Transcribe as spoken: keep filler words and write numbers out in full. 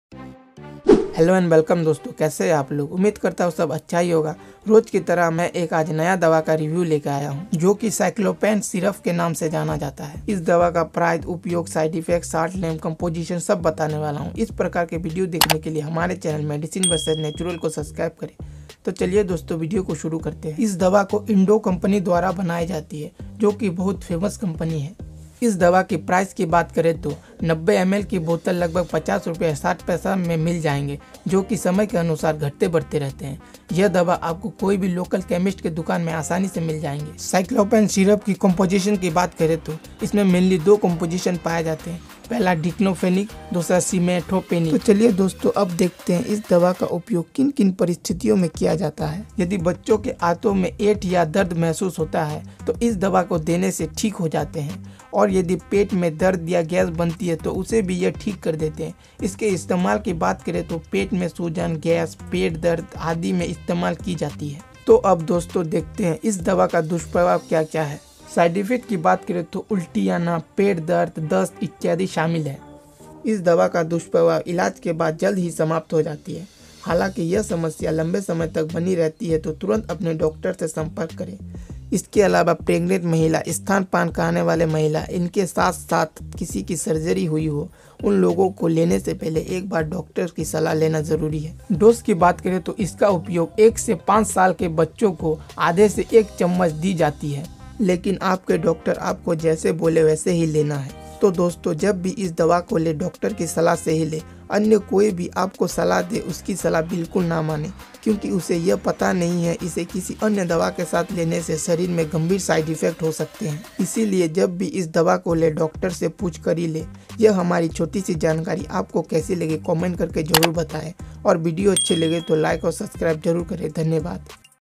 Hello and welcome दोस्तों, कैसे हैं आप लोग। उम्मीद करता हूँ सब अच्छा ही होगा। रोज की तरह मैं एक आज नया दवा का रिव्यू लेकर आया हूँ जो कि साइक्लोपेन सिरप के नाम से जाना जाता है। इस दवा का प्राइस, उपयोग, side effect, short name, composition सब बताने वाला हूँ। इस प्रकार के वीडियो देखने के लिए हमारे चैनल मेडिसिन वर्सेस नेचुरल को सब्सक्राइब करें। तो चलिए दोस्तों, वीडियो को शुरू करते हैं। इस दवा को इंडो कंपनी द्वारा बनाई जाती है जो कि बहुत फेमस कंपनी है। इस दवा की प्राइस की बात करें तो नब्बे एम एल की बोतल लगभग पचास रुपये साठ पैसा में मिल जाएंगे, जो कि समय के अनुसार घटते बढ़ते रहते हैं। यह दवा आपको कोई भी लोकल केमिस्ट के दुकान में आसानी से मिल जाएंगे। साइक्लोपेन सिरप की कंपोजिशन की बात करें तो इसमें मेनली दो कंपोजिशन पाए जाते हैं, पहला डिक्लोफेनिक, दूसरा सिमेटोपेनिक। तो चलिए दोस्तों, अब देखते हैं इस दवा का उपयोग किन किन परिस्थितियों में किया जाता है। यदि बच्चों के आंतों में ऐंठ या दर्द महसूस होता है तो इस दवा को देने से ठीक हो जाते हैं, और यदि पेट में दर्द या गैस बनती है तो उसे भी यह ठीक कर देते हैं। इसके इस्तेमाल की बात करें तो पेट में सूजन, गैस, पेट दर्द आदि में इस्तेमाल की जाती है। तो अब दोस्तों देखते हैं इस दवा का दुष्प्रभाव क्या क्या है। साइड इफेक्ट की बात करें तो उल्टी आना, पेट दर्द, दस्त इत्यादि शामिल है। इस दवा का दुष्प्रभाव इलाज के बाद जल्द ही समाप्त हो जाती है। हालांकि यह समस्या लंबे समय तक बनी रहती है तो तुरंत अपने डॉक्टर से संपर्क करें। इसके अलावा प्रेग्नेंट महिला, स्तनपान कराने वाले महिला, इनके साथ साथ किसी की सर्जरी हुई हो, उन लोगों को लेने से पहले एक बार डॉक्टर की सलाह लेना जरूरी है। डोज की बात करें तो इसका उपयोग एक से पाँच साल के बच्चों को आधे से एक चम्मच दी जाती है, लेकिन आपके डॉक्टर आपको जैसे बोले वैसे ही लेना है। तो दोस्तों, जब भी इस दवा को ले डॉक्टर की सलाह से ही ले। अन्य कोई भी आपको सलाह दे उसकी सलाह बिल्कुल ना माने, क्योंकि उसे यह पता नहीं है इसे किसी अन्य दवा के साथ लेने से शरीर में गंभीर साइड इफेक्ट हो सकते हैं। इसीलिए जब भी इस दवा को ले डॉक्टर से पूछ कर ही ले। यह हमारी छोटी सी जानकारी आपको कैसी लगी कमेंट करके जरूर बताएं, और वीडियो अच्छे लगे तो लाइक और सब्सक्राइब जरूर करें। धन्यवाद।